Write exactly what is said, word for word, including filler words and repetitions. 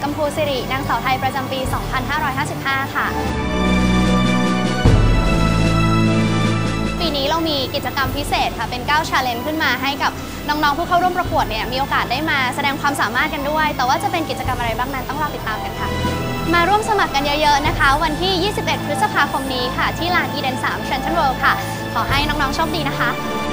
มพูสิรินางสาวไทยประจำปี สองพันห้าร้อยห้าสิบห้า ค่ะปีนี้เรามีกิจกรรมพิเศษค่ะเป็นเก้า Challenge ขึ้นมาให้กับน้องๆผู้เข้าร่วมประกวดเนี่ยมีโอกาสได้มาแสดงความสามารถกันด้วยแต่ว่าจะเป็นกิจกรรมอะไรบ้างนั้นต้องรอติดตามกันค่ะมาร่วมสมัครกันเยอะๆนะคะวันที่ ยี่สิบเอ็ด พฤษภาคมนี้ค่ะที่ลาน อีเดน สาม Trenton World ค่ะขอให้น้องๆโชคดีนะคะ